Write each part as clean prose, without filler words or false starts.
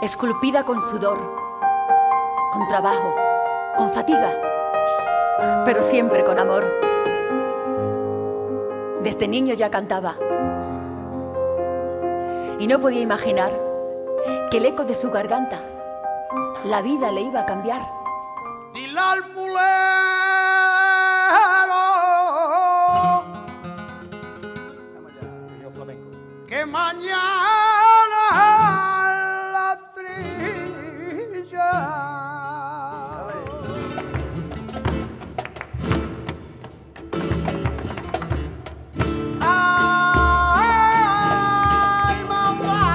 esculpida con sudor, con trabajo, con fatiga, pero siempre con amor. Desde niño ya cantaba y no podía imaginar que el eco de su garganta la vida le iba a cambiar. Dile al mulero que mañana la trilla ay mamá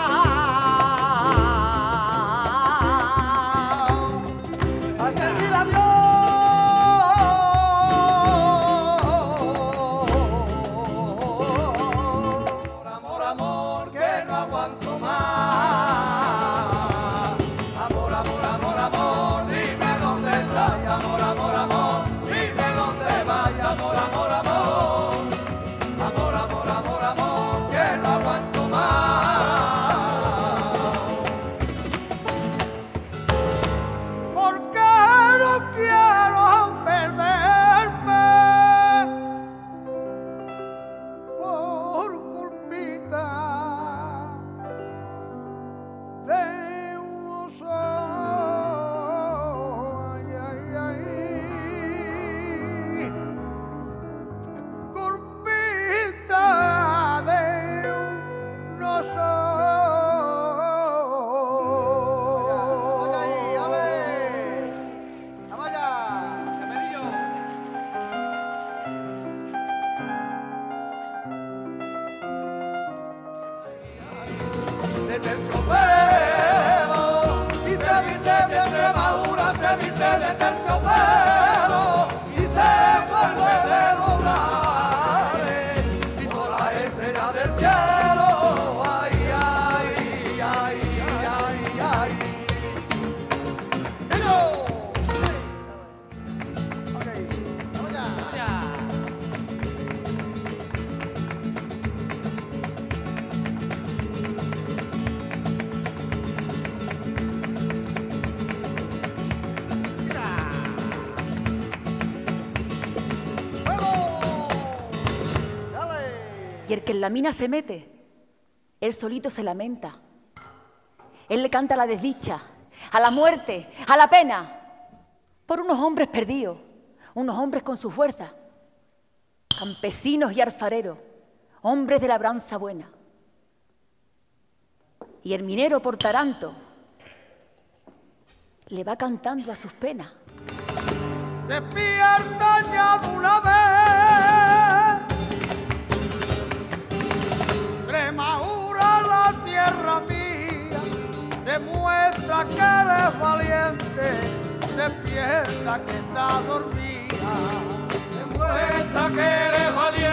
a servir a Dios. Amor, amor, que no aguanto más. Amor, amor, amor, amor, dime dónde estás. Amor, amor, amor, dime dónde vas. Amor, amor, amor. Amor, amor, amor, amor, que no aguanto más. Porque no quiero perderme por culpita de unos ojos, ay, ay, ay, culpita de unos ojos. Vaya ahí, ole. Vamos allá. De terciopelo y se viste mi Extremadura, se viste de terciopelo y se vuelve de doblares y todas las estrellas del cielo, ay, ay, ay, ay, ay. ¡Hello! Ok, vamos allá. Y el que en la mina se mete, él solito se lamenta. Él le canta a la desdicha, a la muerte, a la pena, por unos hombres perdidos, unos hombres con su fuerza, campesinos y alfareros, hombres de labranza buena. Y el minero por Taranto le va cantando a sus penas. Despierta ya de una vez, Extremadura, la tierra mía, demuestra que eres valiente, despierta que estás dormida, demuestra que eres valiente.